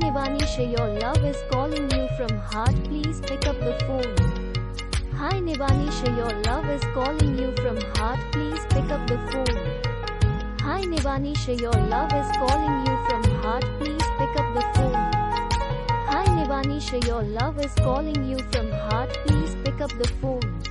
Nivaanisha, your love is calling you from heart, please pick up the phone. Hi Nivaanisha, your love is calling you from heart, please pick up the phone. Hi Nivaanisha, your love is calling you from heart, please pick up the phone. Hi Nivaanisha, your love is calling you from heart, please pick up the phone.